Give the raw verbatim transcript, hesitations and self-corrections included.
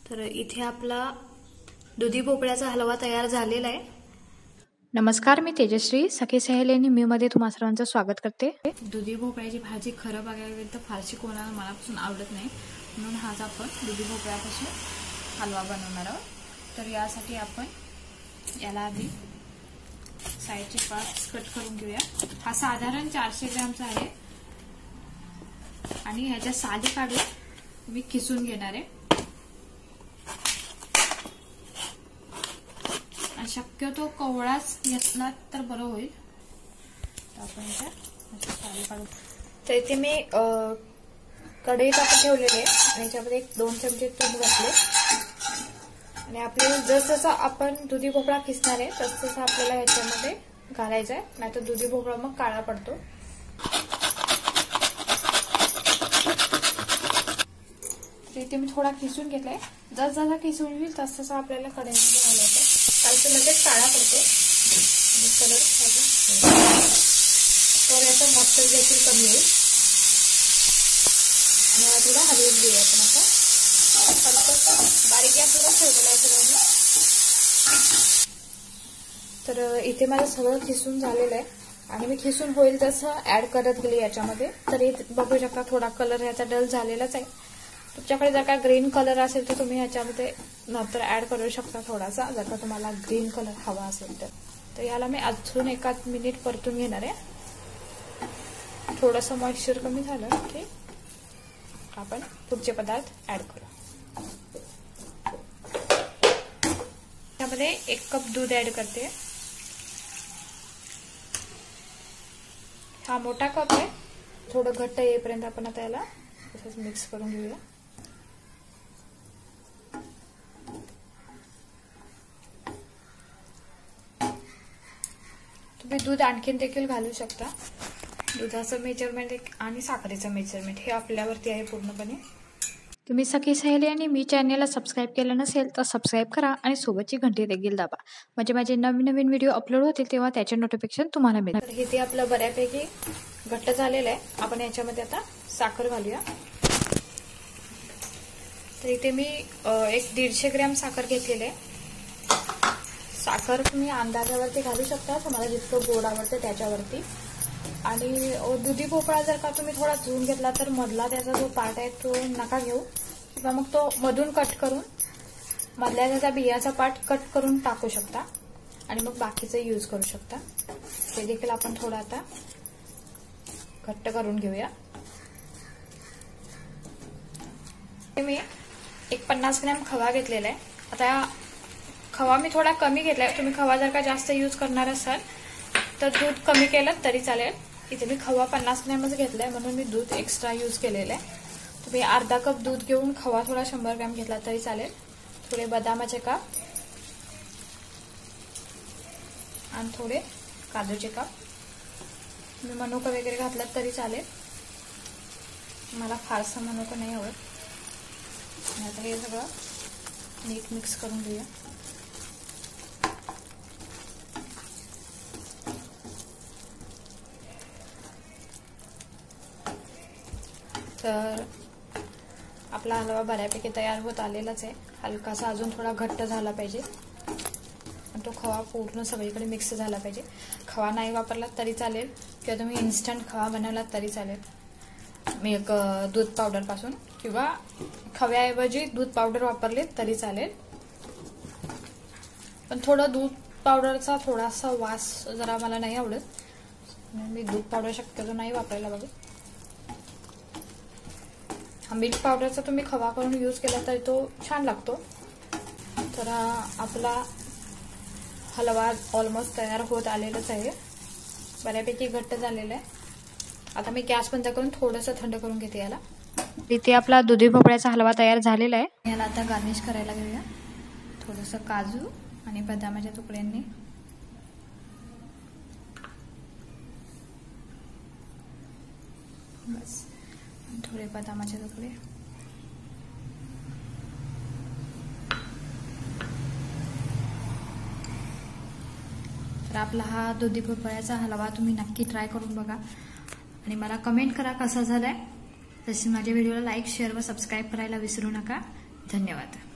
तर इथे आपला दुधी भोपळ्याचा हलवा तयार झालेला आहे। नमस्कार, मी तेजश्री सखी सहेलीनी मी मध्ये तुम्हा सर्वांचं स्वागत करते। दुधी भोपळ्याची भाजी खरं बघायला गेलं तर फारशी कोणाला मनापासून आवडत नाही, म्हणून हाच आपण दुधी भोपळ्यापासून हलवा बनवणार आहोत। तर यासाठी आपण याला आधी साईडचे पार्ट्स कट करून घेऊया। हा साधारण चारशे ग्रॅमचा आहे आणि ह्याच्या साली काढून मी किसून घेणार आहे। शक्यतो कवळाच घेतला तर बरं होईल। तर आपण याच्या साली काढू। तर इथे मी कढई टाकून ठेवलेली आहे आणि याच्यामध्ये एक दोन चमचे तूप घातले आणि आपल्याला जसं आपण दुधी भोपळा किसणार आहे तसं तसं आपल्याला याच्यामध्ये घालायचं आहे, नाहीतर दुधी भोपळा मग काळा पडतो। इथे मी थोडा किसून घेतलाय, जस जसा किसून होईल तस तसं आपल्याला कढईमध्ये घालायचं, कारण लगेच काळा पडतो आणि कलर तर याचा मॉइश्चर देखील कमी होईल। आणि मला थोडा हलवून घेऊया आपण आता हलकं बारीक गॅसवर ठेवलेला आहे सगळं। तर इथे माझं सगळं खिसून झालेलं आहे आणि मी खिसून होईल तसं ऍड करत गेले याच्यामध्ये। तर इथे बघू शकता थोडा कलर याचा डल झालेलाच आहे। तुमच्याकडे जर का ग्रीन कलर असेल तर तुम्ही ह्याच्यामध्ये नंतर ऍड करू शकता थोडासा, जर का तुम्हाला ग्रीन कलर हवा असेल तर। तर याला मी अजून एकाच मिनिट परतून घेणार आहे। थोडंसं मॉइश्चर कमी झालं की आपण पुढचे पदार्थ ऍड करू। त्यामध्ये एक कप दूध ऍड करते। हा मोठा कप आहे, थोडं घट्ट येईपर्यंत आपण आता याला तसंच मिक्स करून घेऊया। तुम्ही दूध आणखीन देखील घालू शकता। दुधाचं मेजरमेंट आणि साखरेचं मेजरमेंट हे आपल्यावरती आहे पूर्णपणे। तुम्ही सखी सहेली आणि मी चॅनलला सबस्क्राईब केलं नसेल तर सबस्क्राईब करा आणि सोबतची घंटी देखील दाबा, म्हणजे माझे नवीन नवीन व्हिडिओ अपलोड होतील तेव्हा त्याचे नोटिफिकेशन तुम्हाला मिळेल। तर हे आपलं बऱ्यापैकी घट्ट झालेलं आहे। आपण याच्यामध्ये आता साखर घालूया। तर इथे मी एक दीडशे ग्रॅम साखर घेतलेली आहे। साखर तुम्ही अंदाजावरती घालू शकता, तुम्हाला जितकं गोड आवडतं त्याच्यावरती। आणि दुधी भोपळा जर का तुम्ही थोडा धुवून घेतला तर मधला त्याचा जो पार्ट आहे तो नका घेऊ, किंवा मग तो मधून कट करून मधल्या त्याचा बियाचा पार्ट कट करून टाकू शकता आणि मग बाकीचं यूज करू शकता। ते देखील आपण थोडं आता घट्ट करून घेऊया। मी एक पन्नास ग्रॅम खवा घेतलेला आहे। आता खवा मी थोडा कमी घेतलाय, तुम्ही खवा जर का जास्त यूज करणार असाल तर दूध कमी केलं तरी चालेल। इथे मी खवा पन्नास ग्रॅमच घेतलाय म्हणून मी दूध एक्स्ट्रा यूज केलेलं आहे। तुम्ही अर्धा कप दूध घेऊन खवा थोडा शंभर ग्रॅम घेतला तरी चालेल। थोडे बदामाचे काप आणि थोडे काजूचे काप, तुम्ही मनुका वगैरे घातलात तरी चालेल, मला फारसा मनुका नाही आवडत। आता हे सगळं नीट मिक्स करून घेऊया। तर आपला हलवा बऱ्यापैकी तयार होत आलेलाच आहे। हलकासा अजून थोडा घट्ट झाला पाहिजे आणि तो खवा पूर्ण सगळीकडे मिक्स झाला पाहिजे। खवा नाही वापरला तरी चालेल, किंवा तुम्ही इन्स्टंट खवा बनवला तरी चालेल, मी एक दूध पावडर पासून, किंवा खव्याऐवजी दूध पावडर वापरले तरी चालेल। पण थोडं दूध पावडरचा थोडासा वास जरा मला नाही आवडत, मी दूध पावडर शक्यतो नाही वापरायला बघत। हा मिल्क पावडरचा तुम्ही खवा करून यूज केला तरी तो छान लागतो। तर आपला हलवा ऑलमोस्ट तयार होत आलेलाच आहे, बऱ्यापैकी घट्ट झालेला आहे। आता मी गॅस बंद करून थोडंसं थंड करून घेते याला। इथे आपला दुधी भोपळ्याचा हलवा तयार झालेला आहे। याला आता गार्निश करायला घेऊया थोडंसं काजू आणि बदामाच्या तुकड्यांनी। बस थोडे बदामाचे तुकडे। तर आपला हा दुधी भोपळ्याचा हलवा तुम्ही नक्की ट्राय करून बघा आणि मला कमेंट करा कसा झालाय। तसेच माझ्या व्हिडिओला लाईक, शेअर व सबस्क्राईब करायला विसरू नका। धन्यवाद।